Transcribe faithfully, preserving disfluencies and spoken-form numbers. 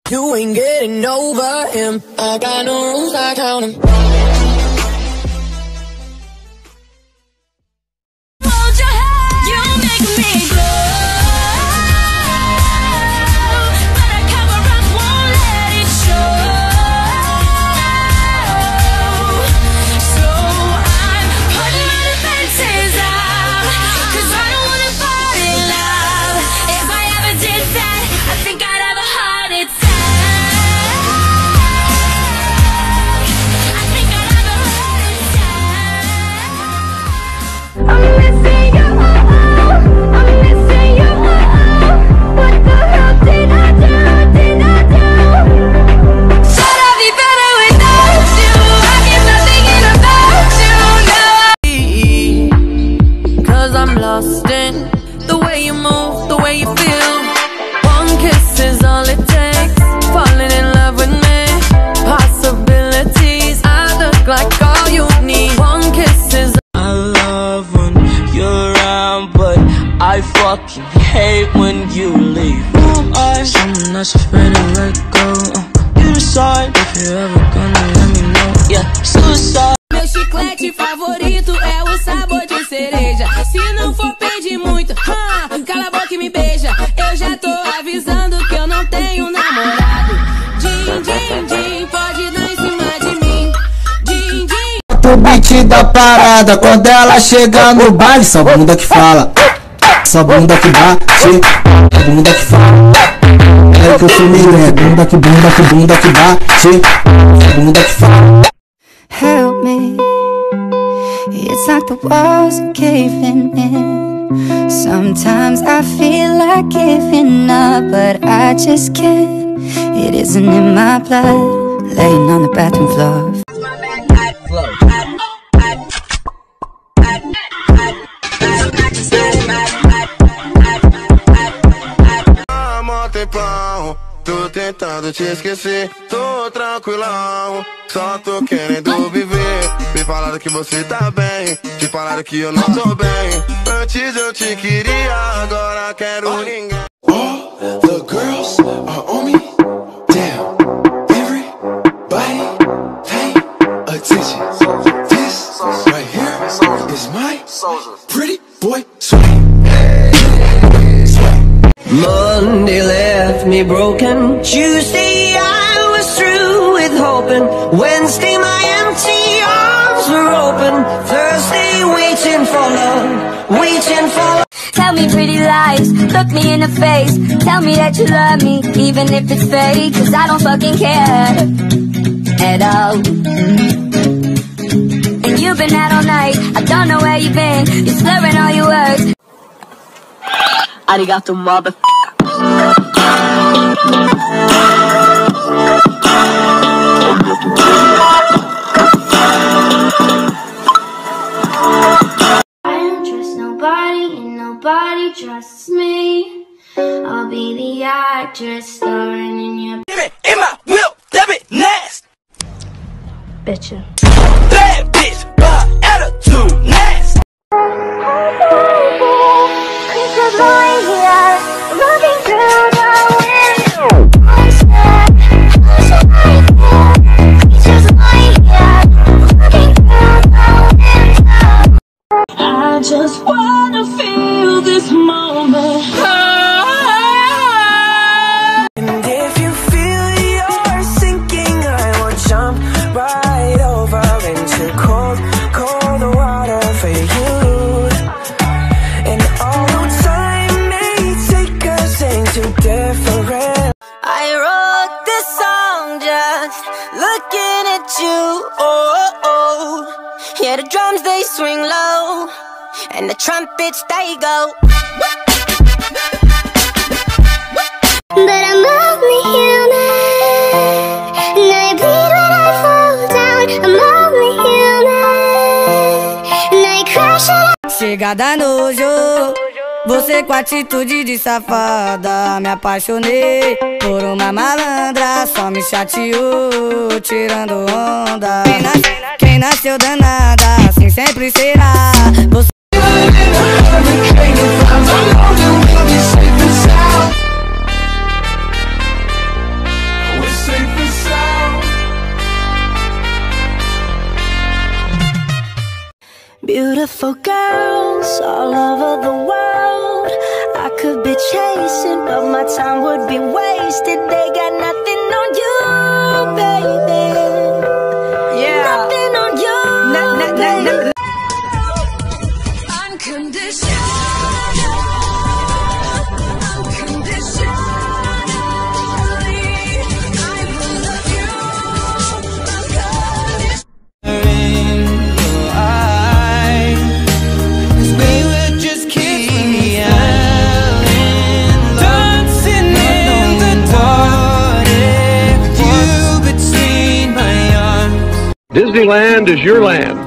You ain't getting over him. I got no rules, I count 'em. Hold your head, you make me glow. But I cover up, won't let it show. So I'm putting my defenses up, 'cause I don't wanna fall in love. If I ever did that, I think I'd have a heart attack. I'm missing you, oh, oh. I'm missing you, oh, oh. What the hell did I do, did I do? Should I be better without you? I guess I'm thinking about you now. 'Cause I'm lost in the way you move, the way you feel. One kiss is all it takes. Falling in love with me. Possibilities, I look like all you need. One kiss is I love when you're around, but I fucking hate when you leave. Who am I? Someone that's afraid to let go. uh, You decide if you're ever gonna let me know. Yeah, suicide. Meu chiclete favorito é o sabor de cereja. Se não for pedir muito, ah, cala a boca e me beija. Eu já tô avisando que eu não tenho namorado. Din, din, din, pode dar em cima de mim. Din, din. O beat da parada, quando ela chega no baile, só bunda que fala, só bunda que bate, bunda que fala. É que eu sou meio é bunda que bunda que bunda que bate, bunda que fala. Help me, it's like the walls are caving in. Sometimes I feel like giving up, but I just can't. It isn't in my blood, laying on the bathroom floor. Tô tentando te esquecer, tô tranquilão, só tô querendo viver. Me falaram que você tá bem, te falaram que eu não tô bem. Antes eu te queria, agora quero ninguém. All the girls are on me, damn. Everybody pay attention. This right here is my pretty boy swag. Monday left me broken. Tuesday I was through with hoping. Wednesday my empty arms were open. Thursday waiting for love, waiting for love. Tell me pretty lies, look me in the face. Tell me that you love me, even if it's fake. 'Cause I don't fucking care at all. And you've been out all night, I don't know where you've been. You're slurring all your words. Arigato, mother. I don't trust nobody and nobody trusts me. I'll be the actress starring in your In my whip, that bit nasty. bitchin'. Bad bitch, but attitude nasty. I just wanna feel this moment. And if you feel you're sinking, I will jump right over into cold, cold water for you. And although time may take us into different, I wrote this song just looking at you. Oh, oh. Yeah, the drums they swing low, and the trumpets they go. But I'm only human, and I bleed when I fall down. I'm only human, and I crash it. Chega da nojo, você com atitude de safada. Me apaixonei por uma malandra, só me chateou, tirando onda. Quem, nas, quem nasceu danada, assim sempre será. Você beautiful girls all over the world I could be chasing, but my time would be wasted. They got nothing on you, baby. Yeah, nothing on you, na, na, na, na. Unconditional, unconditionally, I will love you unconditionally. In your eyes, 'cause we were just kidding out in dancing in the dark. You between my arms. Disneyland is your land.